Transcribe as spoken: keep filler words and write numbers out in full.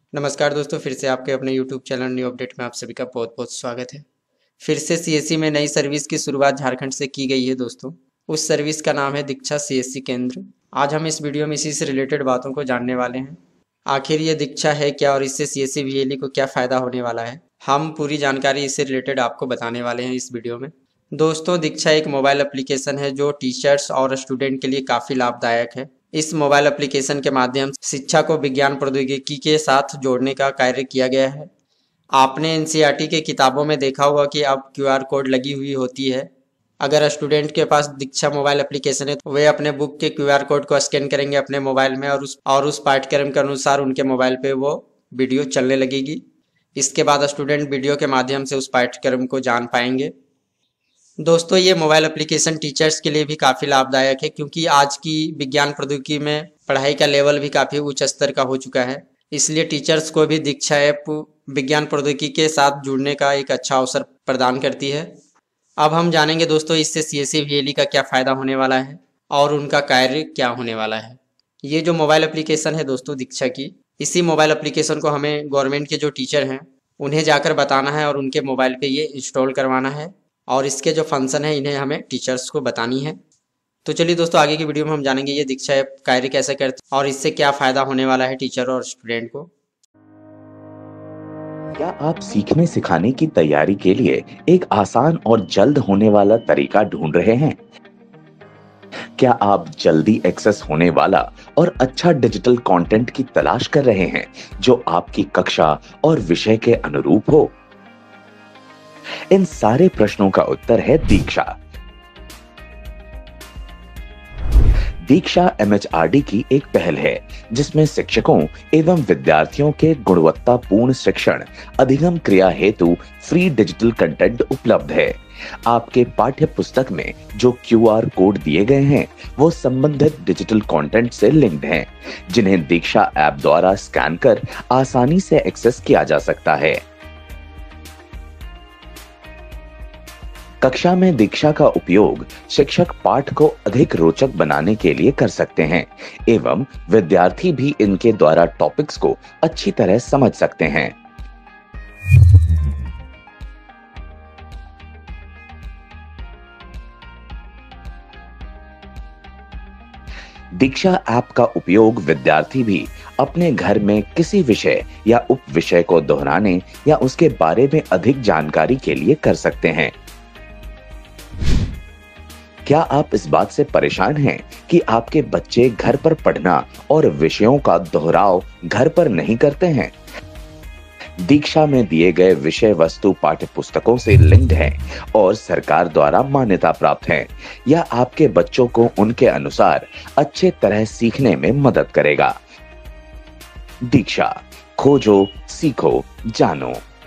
नमस्कार दोस्तों, फिर से आपके अपने यूट्यूब चैनल न्यू अपडेट में आप सभी का बहुत बहुत स्वागत है। फिर से सीएससी में नई सर्विस की शुरुआत झारखंड से की गई है दोस्तों। उस सर्विस का नाम है दीक्षा सीएससी केंद्र। आज हम इस वीडियो में इसी से रिलेटेड बातों को जानने वाले हैं। आखिर ये दीक्षा है क्या और इससे सीएससी वीएलई को क्या फ़ायदा होने वाला है, हम पूरी जानकारी इससे रिलेटेड आपको बताने वाले हैं इस वीडियो में। दोस्तों, दीक्षा एक मोबाइल एप्लीकेशन है जो टीचर्स और स्टूडेंट के लिए काफ़ी लाभदायक है। इस मोबाइल एप्लीकेशन के माध्यम से शिक्षा को विज्ञान प्रौद्योगिकी के साथ जोड़ने का कार्य किया गया है। आपने एनसीईआरटी के किताबों में देखा होगा कि अब क्यूआर कोड लगी हुई होती है। अगर स्टूडेंट के पास दीक्षा मोबाइल एप्लीकेशन है तो वे अपने बुक के क्यूआर कोड को स्कैन करेंगे अपने मोबाइल में और उस और उस पाठ्यक्रम के अनुसार उनके मोबाइल पे वो वीडियो चलने लगेगी। इसके बाद स्टूडेंट वीडियो के माध्यम से उस पाठ्यक्रम को जान पाएंगे। दोस्तों, ये मोबाइल एप्लीकेशन टीचर्स के लिए भी काफ़ी लाभदायक है, क्योंकि आज की विज्ञान प्रौद्योगिकी में पढ़ाई का लेवल भी काफ़ी उच्च स्तर का हो चुका है। इसलिए टीचर्स को भी दीक्षा ऐप विज्ञान प्रौद्योगिकी के साथ जुड़ने का एक अच्छा अवसर प्रदान करती है। अब हम जानेंगे दोस्तों, इससे सीएससी वीएलई का क्या फ़ायदा होने वाला है और उनका कार्य क्या होने वाला है। ये जो मोबाइल एप्लीकेशन है दोस्तों दीक्षा की, इसी मोबाइल एप्लीकेशन को हमें गवर्नमेंट के जो टीचर हैं उन्हें जाकर बताना है और उनके मोबाइल पे ये इंस्टॉल करवाना है और इसके जो फंक्शन है इन्हें हमें टीचर्स को बतानी है। तो चलिए दोस्तों, आगे की वीडियो में हम जानेंगे ये दीक्षा ऐप कार्य कैसे करती है और इससे क्या फ़ायदा होने वाला है टीचर और स्टूडेंट को। क्या आप सीखने सिखाने की तैयारी के लिए एक आसान और जल्द होने वाला तरीका ढूंढ रहे हैं? क्या आप जल्दी एक्सेस होने वाला और अच्छा डिजिटल कंटेंट की तलाश कर रहे हैं जो आपकी कक्षा और विषय के अनुरूप हो? इन सारे प्रश्नों का उत्तर है दीक्षा। दीक्षा एमएचआरडी की एक पहल है जिसमें शिक्षकों एवं विद्यार्थियों के गुणवत्तापूर्ण शिक्षण अधिगम क्रिया हेतु फ्री डिजिटल कंटेंट उपलब्ध है। आपके पाठ्य पुस्तक में जो क्यूआर कोड दिए गए हैं वो संबंधित डिजिटल कंटेंट से लिंक्ड हैं, जिन्हें दीक्षा ऐप द्वारा स्कैन कर आसानी से एक्सेस किया जा सकता है। कक्षा में दीक्षा का उपयोग शिक्षक पाठ को अधिक रोचक बनाने के लिए कर सकते हैं एवं विद्यार्थी भी इनके द्वारा टॉपिक्स को अच्छी तरह समझ सकते हैं। दीक्षा ऐप का उपयोग विद्यार्थी भी अपने घर में किसी विषय या उप विषय को दोहराने या उसके बारे में अधिक जानकारी के लिए कर सकते हैं। क्या आप इस बात से परेशान हैं कि आपके बच्चे घर पर पढ़ना और विषयों का दोहराव घर पर नहीं करते हैं? दीक्षा में दिए गए विषय वस्तु पाठ्य पुस्तकों से लिंक्ड हैं और सरकार द्वारा मान्यता प्राप्त हैं। यह आपके बच्चों को उनके अनुसार अच्छे तरह सीखने में मदद करेगा। दीक्षा, खोजो, सीखो, जानो।